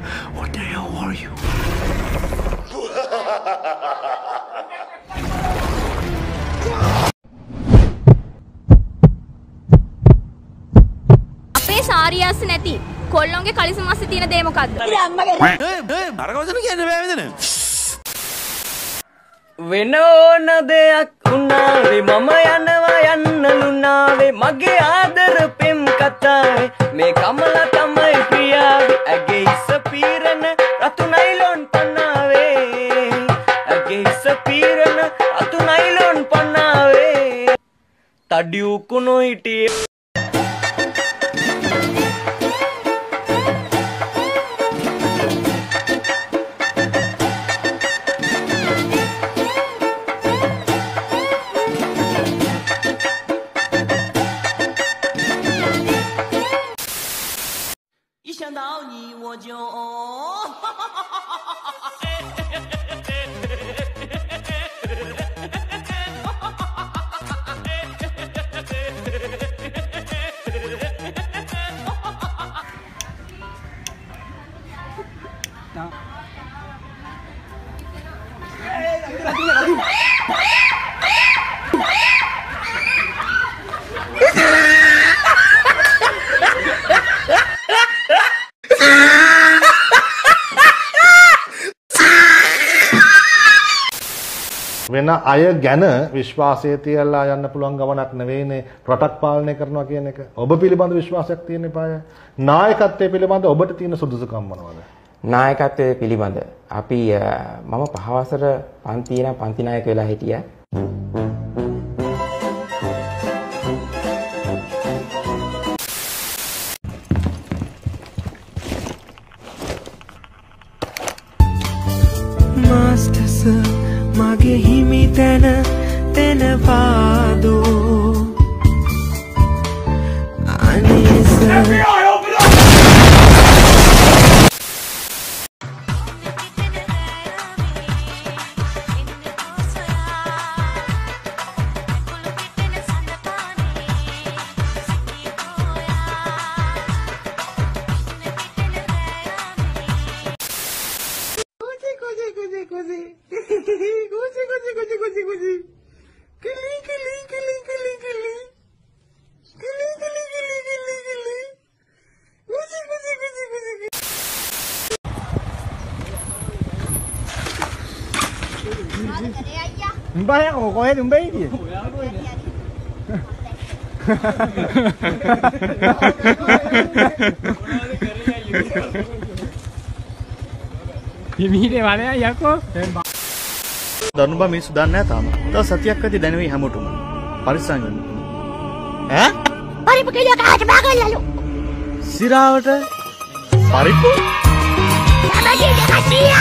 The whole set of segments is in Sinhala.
What the hell are you? අපේ සාරියාස් නැති කොල්ලොන්ගේ කලිසම මාසේ තියෙන දේ මොකද්ද? අරකවසන කියන්නේ බෑ මෙතන. වෙන ඕන දෙයක් උනාවේ මම යනවා යන්නලුනාවේ මගේ ආදර පෙම් කතාවේ මේ කමල තමයි ප්‍රියාවේ ඇගේ ඉස පීරන රතු නයිලොන් පන්නාවේ ඇගේ ඉස පීරන රතු නයිලොන් පන්නාවේ තඩියු කුණු හිටියේ වෙන අය ගැන විශ්වාසය තියලා යන්න පුළුවන් ගමනක් නෙවෙයිනේ රටක් පාලනය කරනවා කියන එක. ඔබ පිළිබඳ විශ්වාසයක් තියෙන්න එපාය. නායකත්වයේ පිළිබඳ ඔබට තියෙන සුදුසුකම් මොනවද? නායකත්වයේ පිළිබඳ අපි මම 5 වසර පන්ති නායක වෙලා හිටියා. Master sir mage himi tena paado anisa FBI open up Mbak kok kowe mbak iki. Ini mana ya kok? දරුණු බා මිනිස්සු දන්නේ නැහැ තාම. තව සතියක් ඇති දැනෙවි හැමෝටම. පරිස්සම් වෙන්න. ඈ? පරිප්පු කෙලිය කහට බාගල්ලලු. සිරාවට පරිප්පු? සමගිය කටියයි.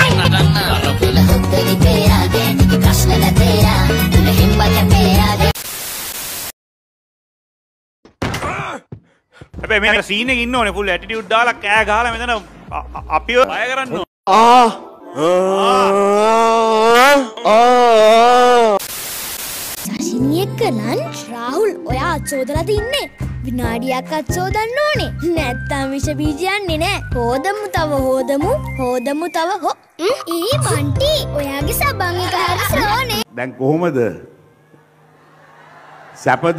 හැබැයි මේක සීන් එකේ ඉන්න ඕනේ ෆුල් ඇටිටියුඩ් දාලා කෑ ගහලා මෙතන අපිව බය කරන්න ඕන. සසිනියෙක්ක ලන්ච් රාහුල් ඔයා අච්චෝදලා තින්නේ විනාඩියක් අච්චෝදන්න ඕනේ නැත්තම් විෂ බීජ යන්නේ නෑ හොදමු තව හො ඊ බන්ටි ඔයාගේ සබන් එක හරි ස්ලෝනේ දැන් කොහොමද සැපද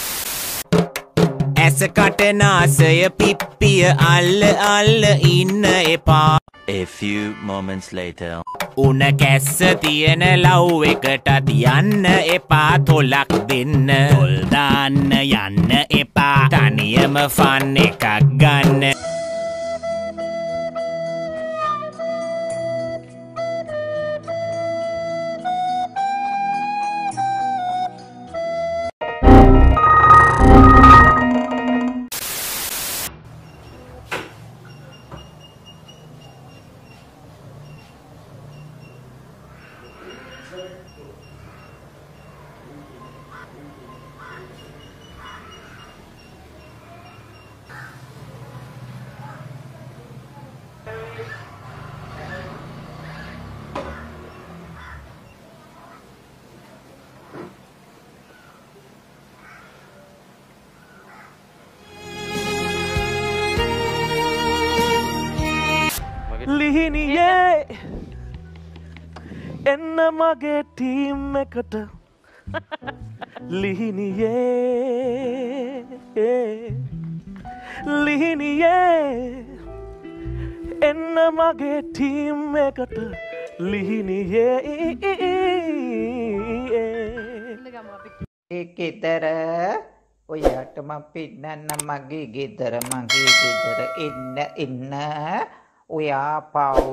ඇස කටනාසය පිප්පිය අල්ල ඉන්න එපා A few moments later උන කැස්ස තියෙන ලව් එකට යන්න එපා තොලක් දෙන්න තොල් දාන්න යන්න එපා තනියම ෆන් එකක් ගන්න ලිහිනියේ එන්න මගේ ටීම් එකට ලිහිනියේ එන්න මගේ ටීම් එකට ලිහිනියේ ගෙදර ඔයාට මම පෙන්නන්න මගේ ගෙදර එන්න ඔයා පව්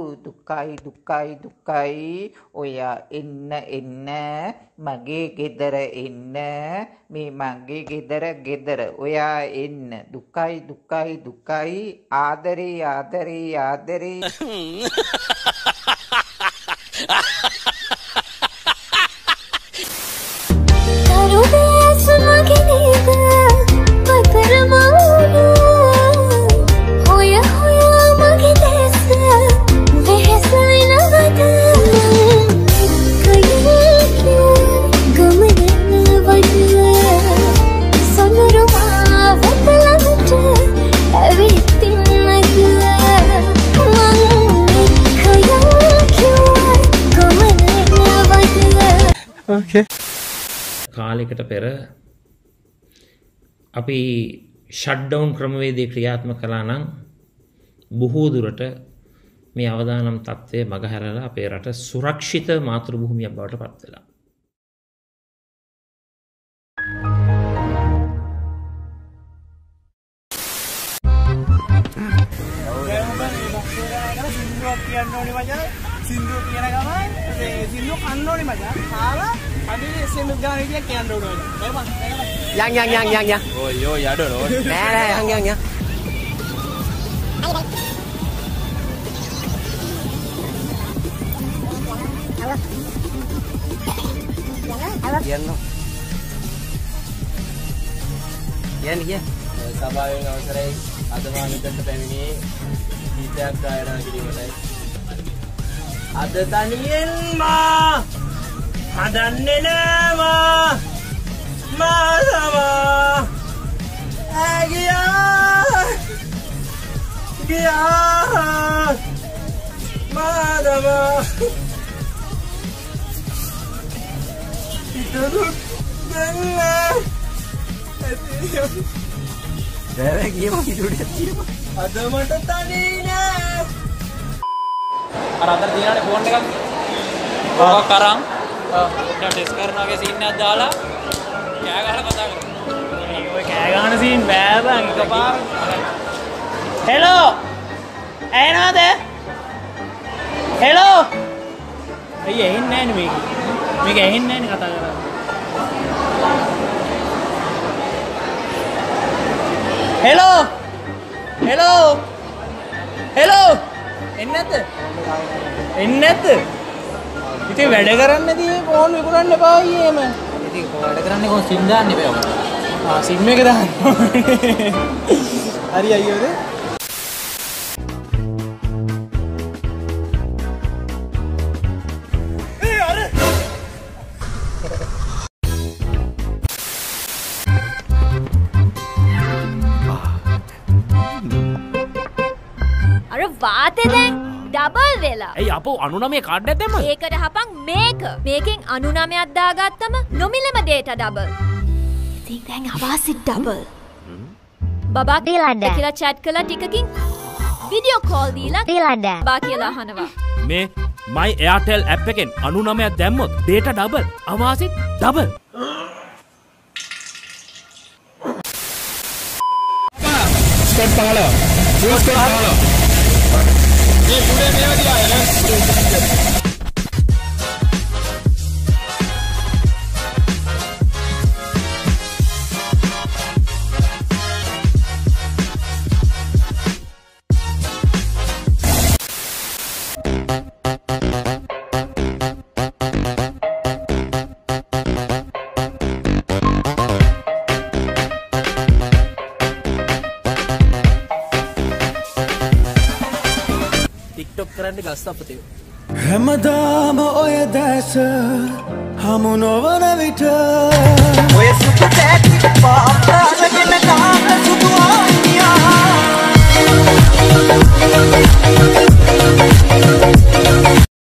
දුකයි ඔයා එන්න මගේ ගෙදර එන්න මේ මගේ ගෙදර ඔයා එන්න දුකයි ආදරේ කාලයකට පෙර අපි ෂට්ඩවුන් ක්‍රමවේදය ක්‍රියාත්මක කළා නම් බොහෝ දුරට මේ අවදානම් තත්ත්වය මගහැරලා අපේ රට සුරක්ෂිත මාතෘභූමියක් බවට පත් වෙලා. සින්දුව කියන ගමන් සින්දුව කන්න ඕනේ මචං. කාලා අපි SMS ගාන විදියක් කියන්න ඕනේ. යන්. ඔයෝ යඩෝ. නෑ යන්. යන්න. සභාවෙන් අවසරයි අද මා මෙතනට පැමිණියේ ගීතයක් ගායනා කිරීමටයි. අද තනියෙන් මා හදන්නේ නෑ මා සමා ගියා මාදමා ඉතුරු දෙන්න දැන් ගියම ඉතුරුට තියෙනවා අද මට තනි නෑ අර අතර තියනනේ ෆෝන් එකක් ඔක කරන් ඊට ටෙස්ට් කරනවාගේ සීන් එකක් දාලා කෑ ගහලා කතා කරමු ඔය කෑ ගහන සීන් බෑ බං එකපාර හෙලෝ ඇහෙනවද හෙලෝ අයිය ඇහෙන්නේ නෑනේ මේක ඇහෙන්නේ නෑනේ කතා කරන්නේ හෙලෝ එන්නේ නැද්ද? ඉතින් වැඩ කරන්නේ නැති ෆෝන් විකුණන්න එපා අයියේම. ඉතින් වැඩ කරන්නේ කොහොමද සිම් දාන්න එපා. සිම් එක දාන්න. හරි අයියෝද? වාතේ දැන් ඩබල් වෙලා. ඇයි අපෝ 99 කාඩ් එක දෙමු. ඒකට හපන් මේකෙන් 99ක් දාගත්තම නොමිලම data ඩබල්. ඉතින් දැන් අවාසි ඩබල්. බබා කියලා chat කළා ටිකකින් වීඩියෝ කෝල් දීලා බබා කියලා අහනවා. මේ my Airtel app එකෙන් 99ක් දැම්මොත් data ඩබල් අවාසි ඩබල්. ස්ටෙප් 15. ये पूरे में दिया है ना කරන්න ගස් අපතේ හැමදාම ඔය දැස හමු නොවන විට ඔය සුදු පැටි පාප්‍රාලගෙන කාම සුදු ආනියා